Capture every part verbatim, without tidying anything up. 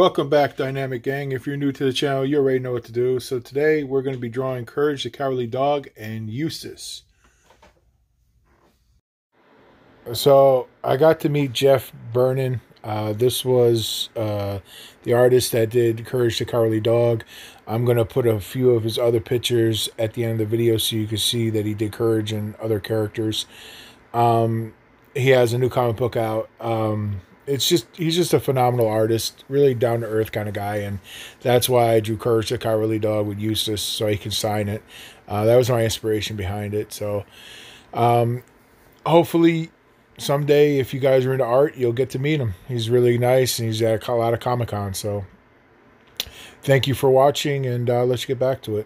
Welcome back, Dynamic Gang. If you're new to the channel, you already know what to do. So today we're going to be drawing Courage the Cowardly Dog and Eustace. So I got to meet Jeff Bernin. Uh, this was uh, the artist that did Courage the Cowardly Dog. I'm going to put a few of his other pictures at the end of the video so you can see that he did Courage and other characters. Um, he has a new comic book out. Um, it's just, he's just a phenomenal artist, really down to earth kind of guy. And that's why I drew Courage the Cowardly Dog with Eustace so he can sign it. Uh, that was my inspiration behind it. So, um, hopefully someday, if you guys are into art, you'll get to meet him. He's really nice and he's at a lot of Comic-Con. So thank you for watching, and uh, let's get back to it.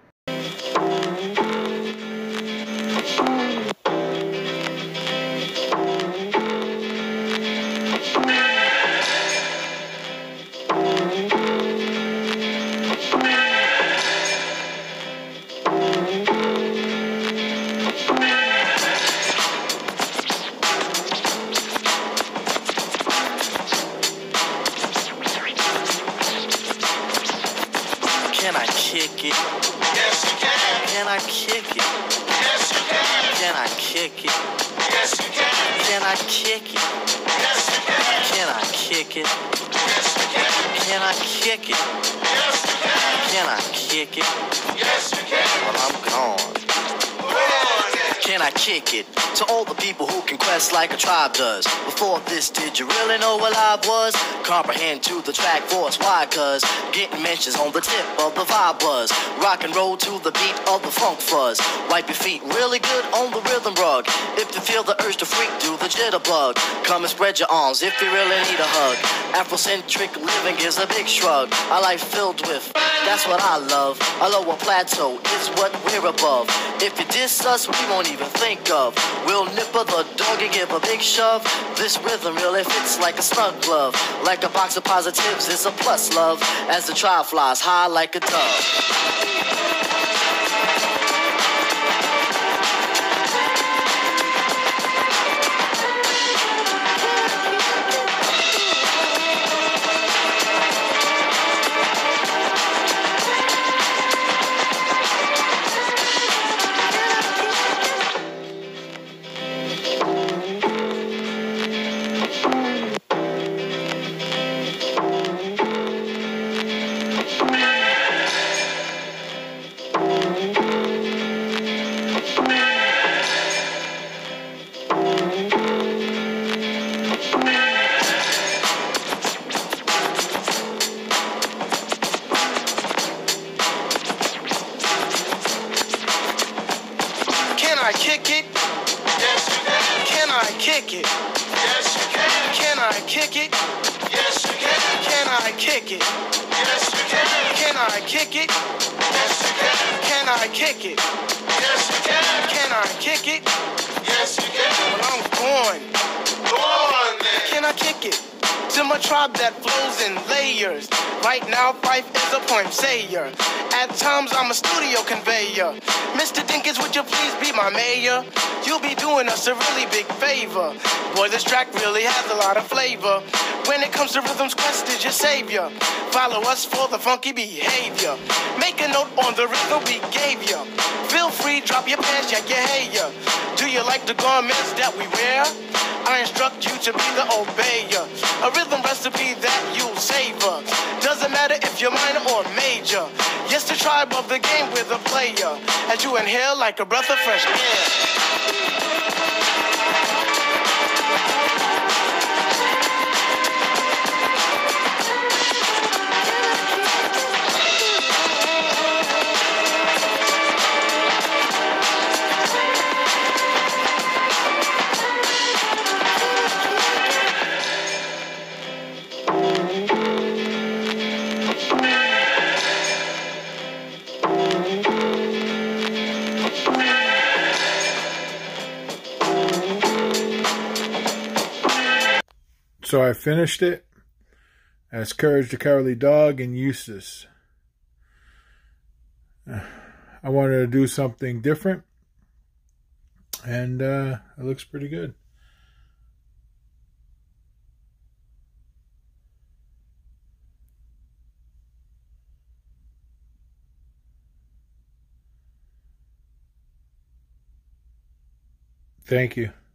Can I kick it? Yes, you can. Can I kick it? Yes, you can. Can I kick it? Yes, you can. Can I kick it? Yes, you can. Can I kick it? Yes, you can. Can I kick it? Yes, you can. Can I kick it? Yes, you can. Well, I'm gone. Can I kick it? To all the people who can quest like a tribe does. Before this, did you really know what live was? Comprehend to the track force, why? Cause getting mentions on the tip of the vibe buzz. Rock and roll to the beat of the funk fuzz. Wipe your feet really good on the rhythm rug. If you feel the urge to freak, do the jitterbug. Come and spread your arms if you really need a hug. Afrocentric living is a big shrug. A life filled with, that's what I love. A lower plateau is what we're above. If you diss us, we won't even think of. We'll nipper the dog and give a big shove. This rhythm really fits like a snug glove. Like a box of positives, it's a plus love. As the tribe flies high like a dove. Can I kick it? Yes, you can. Can I kick it? Yes, you can. Can I kick it? Yes, you can. Can I kick it? Yes, you can. Can I kick it? Yes, you can. Can I kick it? Yes, you can. Can I kick it? Yes, you can. Well, I'm born. Born then. Can I kick it? To my tribe that flows in layers. Right now, Fife is a point sayer. At times, I'm a studio conveyor. Mister Dinkins, would you please be my mayor? You'll be doing us a really big favor. Boy, this track really has a lot of flavor. When it comes to Rhythm's Quest is your savior. Follow us for the funky behavior. Make a note on the rhythm we gave you. Feel free, drop your pants, yeah, yeah, hey, yeah. Do you like the garments that we wear? I instruct you to be the obeyer. A rhythm recipe that you'll savor. Doesn't matter if you're minor or major. Yes, the tribe of the game with a player. As you inhale like a breath of fresh air. So I finished it as Courage the Cowardly Dog and Eustace. I wanted to do something different, and uh, it looks pretty good. Thank you.